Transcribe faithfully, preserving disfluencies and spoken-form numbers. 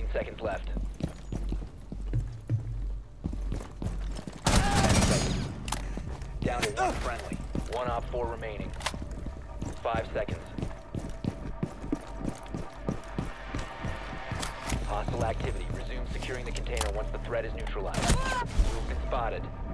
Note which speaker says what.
Speaker 1: seconds left. ten seconds. Down to one friendly. One op four remaining. Five seconds. Hostile activity. Resume securing the container once the threat is neutralized. Movement spotted.